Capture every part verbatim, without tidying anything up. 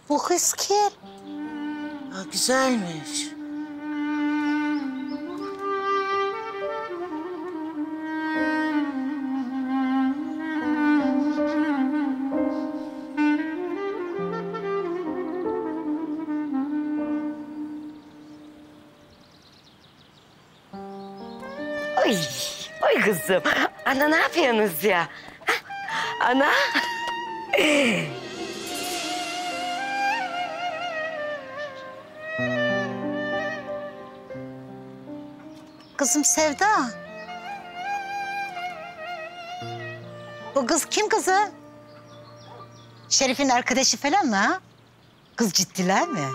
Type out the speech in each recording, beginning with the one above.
Bu kız kim? Ha, güzelmiş. Oy, oy kızım. Ana ne yapıyorsunuz ya? Ha? Ana. Kızım Sevda. Bu kız kim kızı? Şerif'in arkadaşı falan mı ha? Kız ciddiler mi?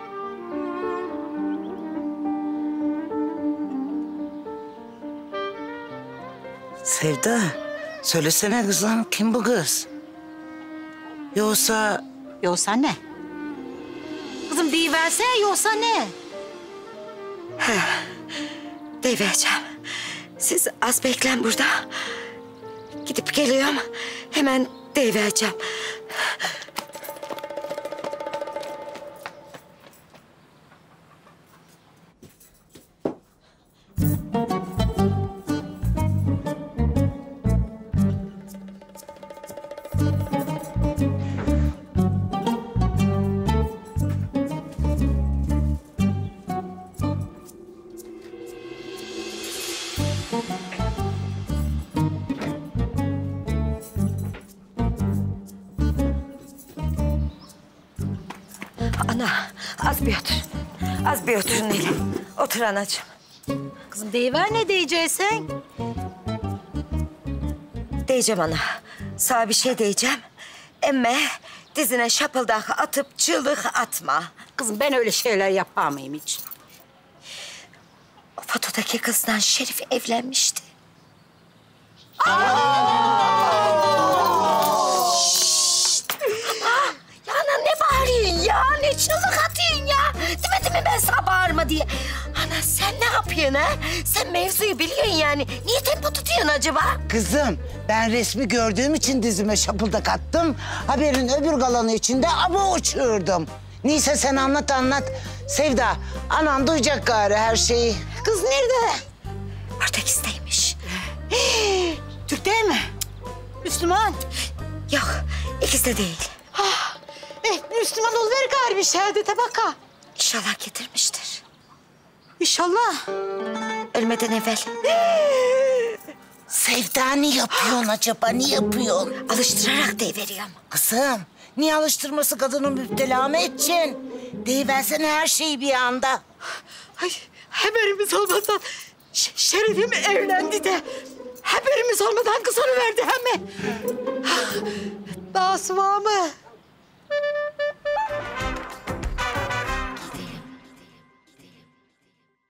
Sevda, söylesene kızım, kim bu kız? Yoksa... Yoksa ne? Kızım deyiversene yoksa ne? Deyivereceğim. Siz az beklen burada. Gidip geliyorum. Hemen deyivereceğim. Ana, az bir otur. Az bir otur Nilay. Otur anacığım. Kızım deyiver ne diyeceksin? Diyeceğim ana. Sana bir şey diyeceğim. Emme dizine şapıldak atıp çığlık atma. Kızım ben öyle şeyler yapar mıyım hiç? O fotodaki kızdan Şerif evlenmişti. Ya ana ne bağırıyorsun ya? Ne çığlık atıyorsun ya? Demedim mi ben sana bağırma diye? Ana sen ne yapıyorsun ha? Sen mevzuyu biliyorsun yani. Niye tempo tutuyorsun acaba? Kızım, ben resmi gördüğüm için dizime şapıldak attım. Haberin öbür kalanı için de abo uçurdum. Neyse sen anlat anlat. Sevda, anan duyacak gari her şeyi. Kız nerede? Portekiz'teymiş. Türk değil mi? Müslüman. Yok, ikisi de değil. Ah, eh, Müslüman oluver galiba şehadete baka. İnşallah getirmiştir. İnşallah. Ölmeden evvel. Sevda ne yapıyorsun acaba, ne yapıyorsun? Alıştırarak deyiveriyorum. Kızım, niye alıştırması kadının müptela mı edeceksin? Deyiversene her şeyi bir anda. Ay, haberimiz olmadan Ş- Şerif'im evlendi de haberimiz olmadan kızını verdi hemen. Dağısı var mı?